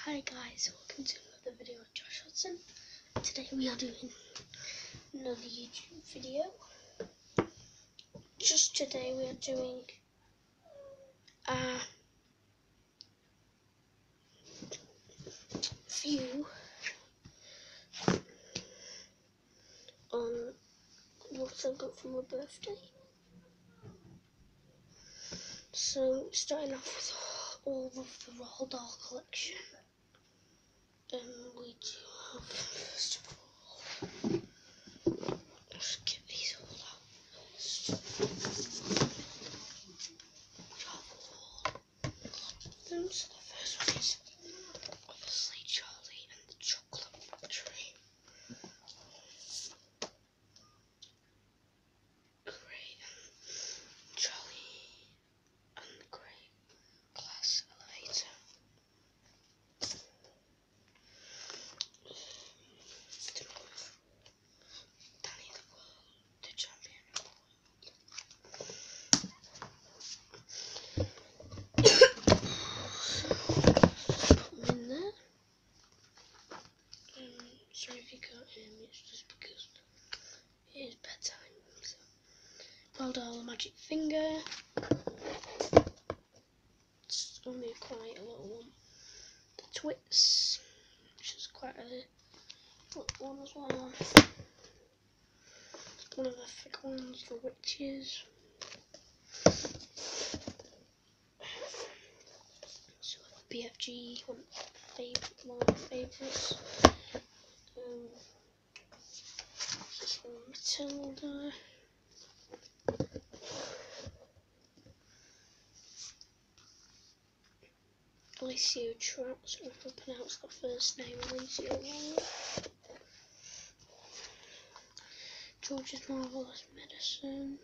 Hi guys, welcome to another video of Josh Hudson. Today we are doing another YouTube video. Just today we are doing a view on what I got for my birthday. So starting off with all of the Roald Dahl collection. We do have, first of all, let's get these all out first. We have all of them. So the first one is obviously Charlie and the Chocolate Factory. Great. Charlie and the Great Glass Elevator. Danny the World, the Champion of the World. Put them in there. Sorry if you can't hear me, it's just because it is bedtime. So. Roald Dahl, the Magic Finger. It's only quite a little one. The Twits, which is quite a little one as well. One of the thick ones, the Witches. So the BFG, one of my favourites. This one, Matilda. Alicia Trout, so if I pronounce the first name Alicia wrong. George's Marvelous Medicine.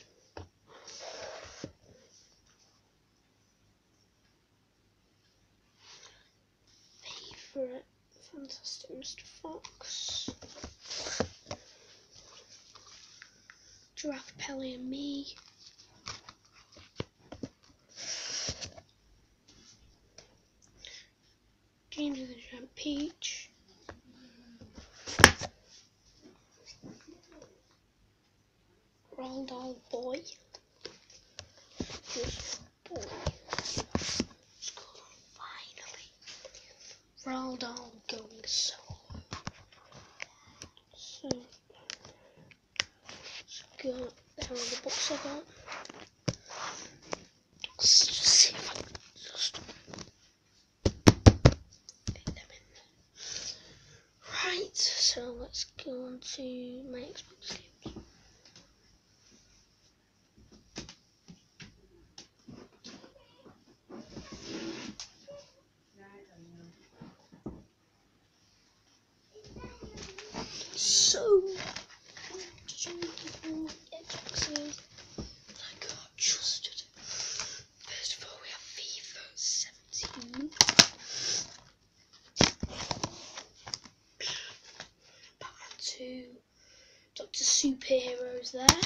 Favourite, Fantastic Mr. Fox. Giraffe, Pelly and Me. James and the Giant Peach. Roald Dahl Boy. Just Boy. It's called Finally. Roald Dahl Going Solo. So, there are the books I got. Let's just see if I can just fit them in there. Right, so let's go on to my Xbox games. So, showing people Xboxes I got trusted. First of all, we have FIFA 17. Batman 2. Dr. Superheroes there.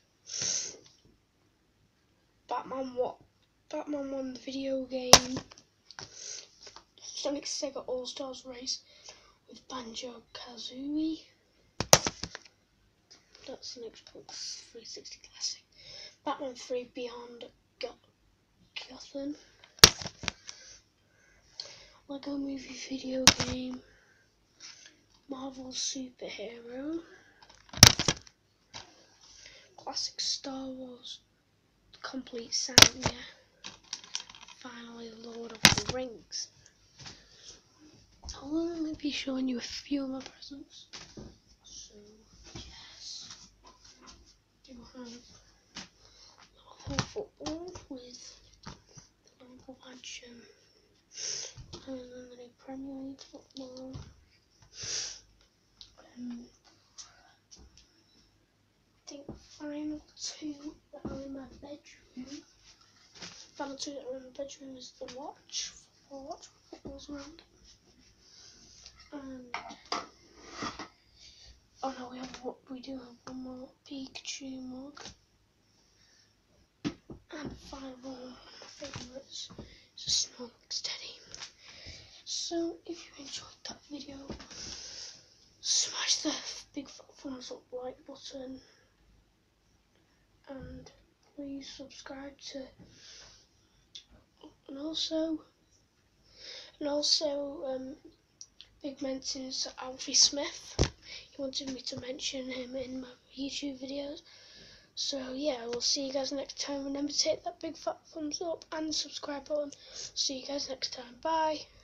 Batman 1 the video game. Sonic Sega All-Stars Race with Banjo-Kazooie. That's an Xbox 360 Classic. Batman 3 Beyond Gotham. Lego Movie video game. Marvel Superhero. Classic Star Wars complete set, yeah. Finally, Lord of the Rings. I'll only be showing you a few of my presents. So, yes. Do have Liverpool football with the Liverpool badge, and then the new Premier League football. I think the final two that are in my bedroom. Final two that are in my bedroom is the watch for watch football's around. And oh no, we do have one more Pikachu mug. And the final one of my favourites is a Snorlax Teddy. So if you enjoyed that video, smash the big fat thumbs up like button, and please subscribe to, and also big mentions to Alfie Smith. He wanted me to mention him in my YouTube videos. So yeah, we'll see you guys next time. Remember to hit that big fat thumbs up and the subscribe button. See you guys next time. Bye.